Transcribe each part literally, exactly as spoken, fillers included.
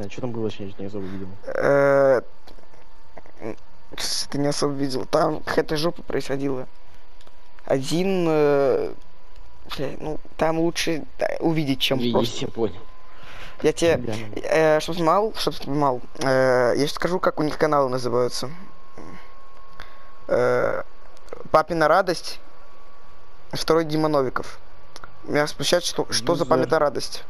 знаю, что там было, вообще не особо видел. Ты не особо видел. Там какая-то жопа происходила. Один... Э, ну, там лучше увидеть, чем Видеть, просто. я понял. Я тебе... Э, чтоб знал, чтоб ты понимал. Э, я скажу, как у них каналы называются. Э, Папина радость. Второй Дима Новиков. Меня смущает, что, что за памятная радость.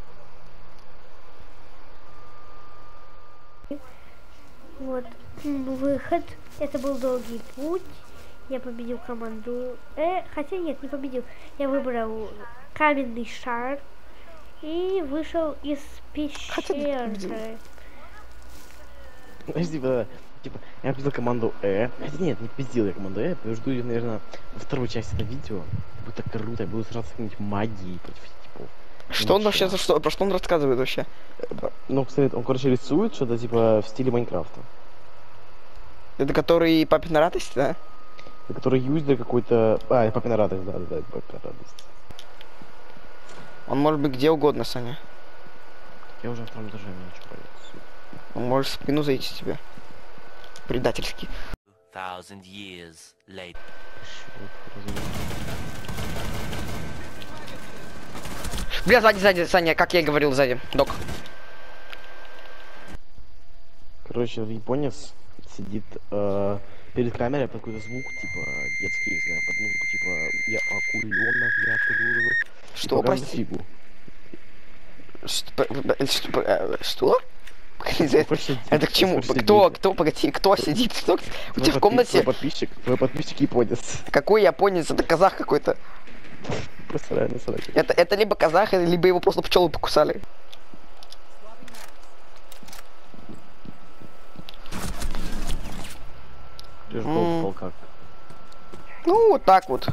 Вот. Выход. Это был долгий путь. Я победил команду Э. Хотя нет, не победил. Я выбрал каменный шар. И вышел из пещеры. Подожди, да, типа, я победил команду Э. Хотя нет, не победил я команду Э. Я жду ее, наверное, во второй части этого видео. Будет так круто, я буду сразу с какой-нибудь магией против типов. Что он вообще, за что, про что он рассказывает вообще? Ну, кстати, он, короче, рисует что-то, типа, в стиле Майнкрафта. Это который Папина радость, да? Это который юзер какой-то... А, это Папина радость, да, да, да, Папина радость. Он может быть где угодно, Саня. Я уже на втором этаже, мне ничего бояться. Он может в спину зайти тебе. Предательски. Thousand years later. Бля, сзади, сзади, Саня, как я и говорил, сзади. Док. Короче, японец сидит э, перед камерой под какой-то звук, типа, детский, не знаю, под музыку, типа, я акуленок, я акуленок. Что, прости? Что? Это к чему? Кто, кто, погоди, кто сидит? Кто у тебя в комнате? Твой подписчик, твой подписчик японец. Какой японец? Это казах какой-то. Просто реально сраки. Это, это либо казах, либо его просто пчелы покусали. Mm. Как? Ну, вот так вот.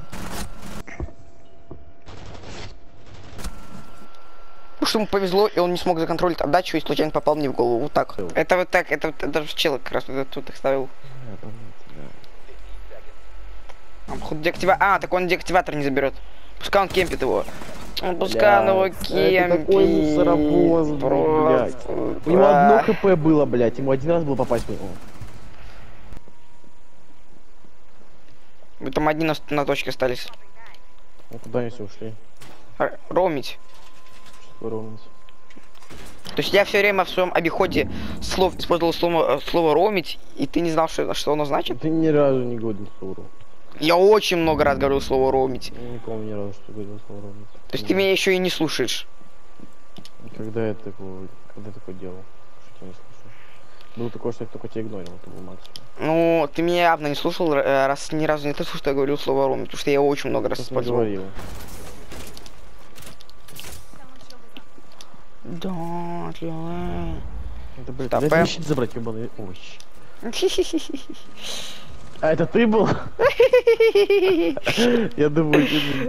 Потому что ему повезло, и он не смог законтролить отдачу и случайно попал мне в голову. Вот так. Mm. Это вот так, это, это даже чел как раз вот тут их ставил. А, походу, деактива... а, так он деактиватор не заберет. Пускай он кемпит его. Пускай он его кемпит. Это такой мусоровоз, блядь. У него одно хп было, блядь. Ему один раз было попасть в него. Вы там одни на, на точке остались. Ну куда они все ушли? Р ромить. Что ромить? То есть я все время в своем обиходе слов использовал слово, слово ромить, и ты не знал, что, что оно значит? Ты ни разу не говорил слово ромить. Я очень много раз говорил слово ромить. Я не помню ни разу, что говорил слово ромить. То есть ты меня еще и не слушаешь. Когда я такое, когда я такое делал? Что я не слушаю? Было такое, что я только тебя игнорил, это был максимум. Ну, ты меня явно не слушал, раз ни разу не слышал, что я говорил слово ромить, потому что я его очень много раз использовал. Говорил. Да, да. Это, блядь, дай мне щит забрать, ебаный. Ой. А это ты был? Я думаю,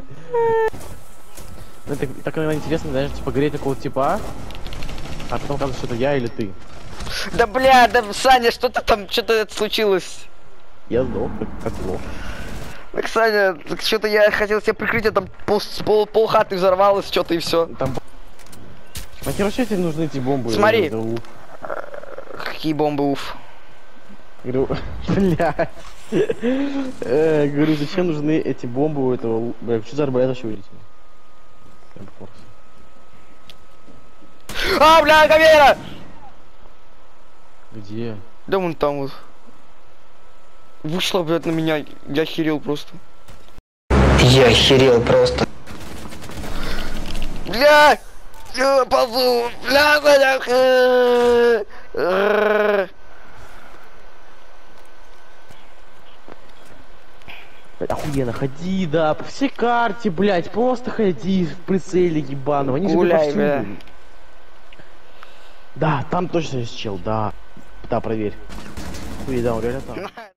так иногда интересно, знаешь, типа гореть такого типа, а потом оказывается, что это я или ты. Да бля, да Саня, что-то там, что-то случилось. Я сдох, как лох. Так, Саня, что-то я хотел себе прикрыть, а там пол, пол, пол хаты взорвалось, что-то и все. Там... Нахер вообще тебе нужны эти бомбы? Смотри. Какие бомбы, уф? Говорю, блядь. Э, говорю, зачем нужны эти бомбы у этого? Бля, что за арбалет вообще вылетел? А, бля, камера! Где? Да вон там вот. Вышла, блядь, на меня. Я охерел просто. Я охерел просто. Бля! Я ползу! Бля, бля! Охуенно, ходи, да, по всей карте, блядь, просто ходи в прицеле ебаного. Они Гуляй, же бля. Да, там точно есть чел, да. Да, проверь. Хуй, да, он реально там.